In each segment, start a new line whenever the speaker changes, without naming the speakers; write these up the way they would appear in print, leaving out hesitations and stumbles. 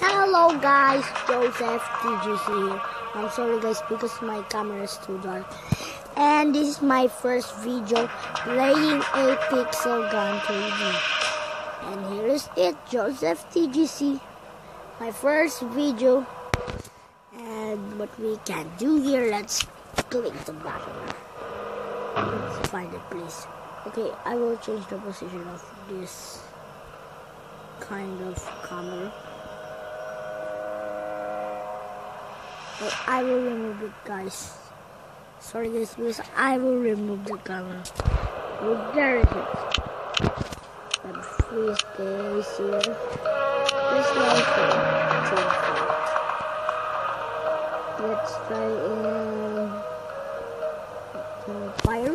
Hello guys, Joseph TGC here. I'm sorry guys because my camera is too dark. And this is my first video playing a Pixel Gun 3D. And here is it, Joseph TGC. My first video. And what we can do here, let's click the button. Let's find it please. Okay, I will change the position of this kind of camera. But I will remove it guys. Sorry guys, because I will remove the camera. Oh, there it is. But please guys here. This one for let's try fire.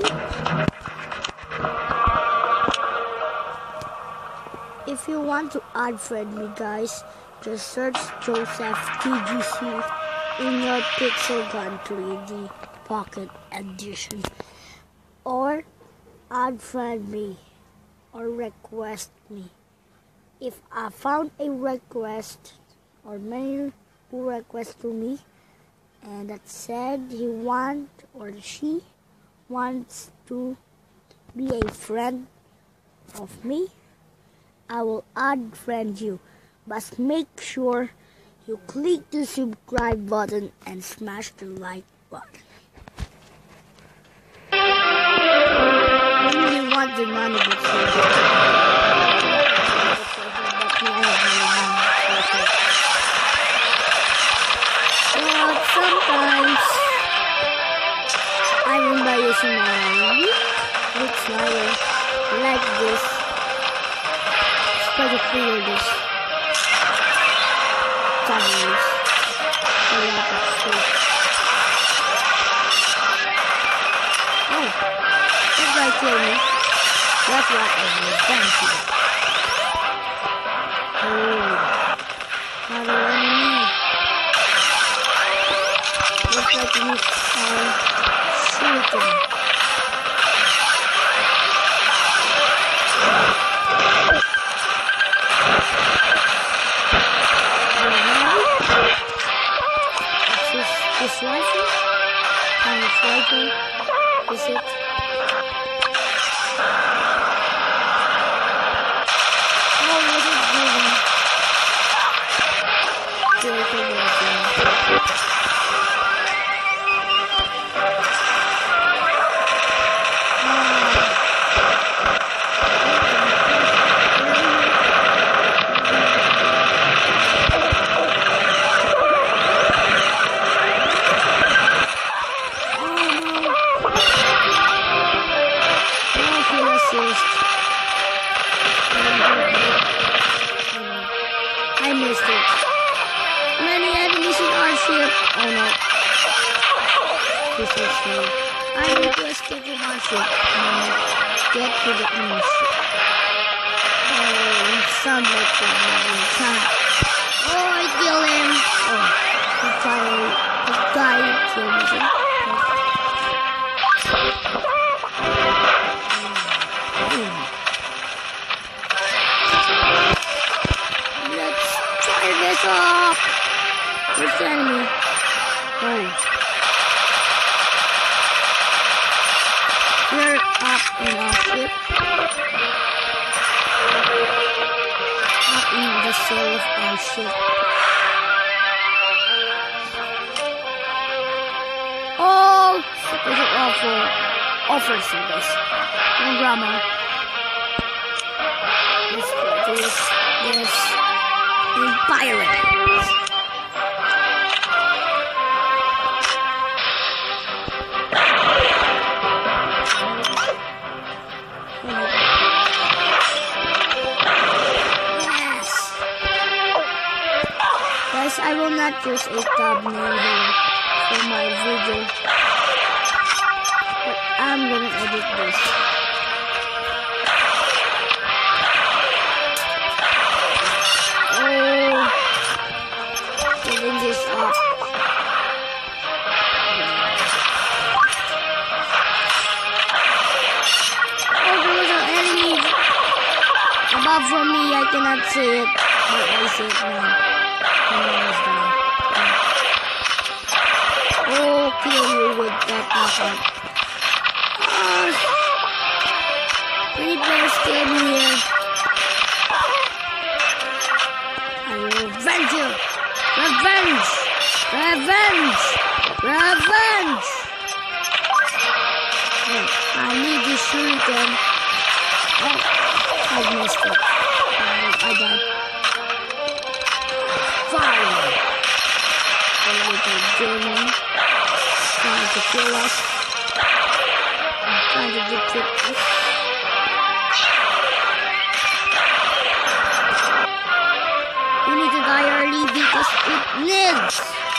If you want to add friend me guys, just search Joseph TGC in your Pixel Gun 3D Pocket Edition, or add friend me or request me. If I found a request or mail who request to me and that said he want or she wants to be a friend of me, I will add friend you, but make sure you click the subscribe button and smash the like button. I really want the money, but sometimes I will buy you some looks like this. It's pretty clear this. Tunnels. A lot of stuff. Oh, that guy killed me. That's why I was dancing. Oh, another enemy. Looks like we are shooting. This rifle? Kind of rifle? Is it? Oh, what is it doing? I missed it. Many enemies in our ship. Oh no. This is true. I need to escape from our ship and get to the enemy ship. Oh, it sounds like that. Oh, I killed him. Oh, the guy killed me. This off! Where's the enemy? Oh. We're up in our ship. Up in the sail of our ship. Oh! This is awful service. No drama. This. Pirate. Yes. Guys, I will not use a thumbnail here for my video, but I'm gonna edit this. This up. Oh, there was an enemy above from me. I cannot see it, but I see it now. Almost done. Oh, kill you with that knockout. Many players came here. I will revenge you. Revenge! Revenge! Revenge! Oh, I need this shuriken. Oh, I missed it. I died. Fire! A little demon trying to kill us. Trying to defeat us. We need to die early because it lives.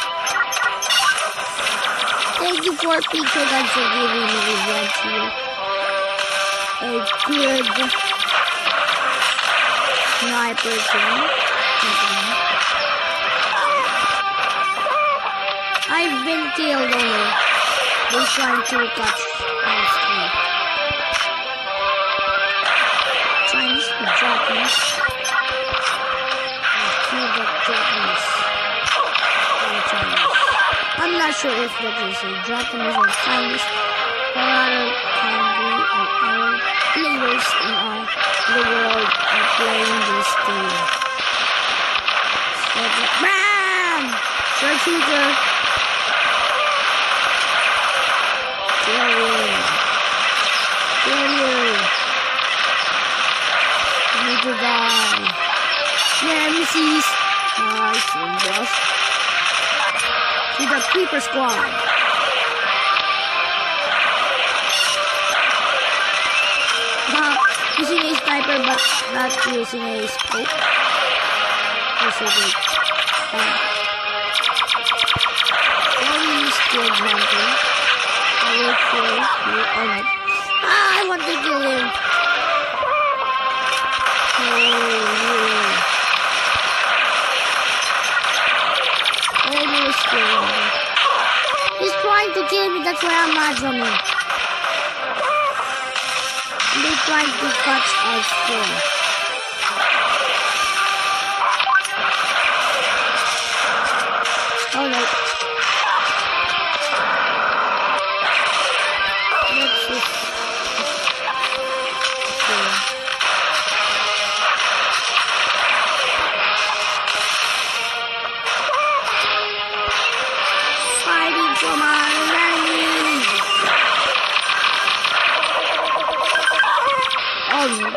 Thank you for Pixel God for giving me event here. A good sniper gun. I've been killed only. They're trying to touch my screen. Chinese or Japanese? Japanese. I'm not sure if that is a Japanese or Chinese or other country or other players in the world are playing this game. So, BAM! Shark shooter! Kill you! Kill you! You need to die! Nemesis! Nice one, boss. To the creeper squad. Using a sniper but not using a scope. Also good. Only skilled hunter. I will kill you. Oh no. I want to kill him. Oh yeah. Almost killed him. He's trying to kill me, that's why I'm mad from him. They're trying to catch our spawn. Alright. Let's just... Fighting for my enemies! Oh no.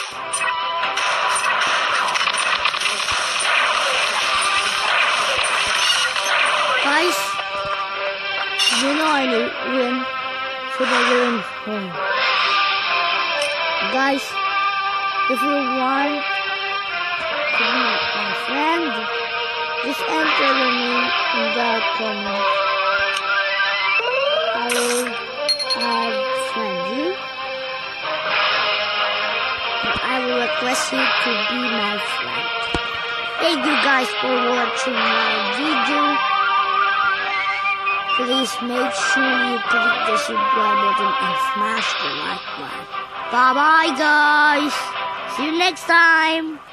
Guys, you know I win for the win. Guys, if you want to be my friend, just enter your name in the comment. I will friend you. I will request you to be my friend. Thank you guys for watching my video. Please make sure you click the subscribe button and smash the like button. Bye bye guys. See you next time.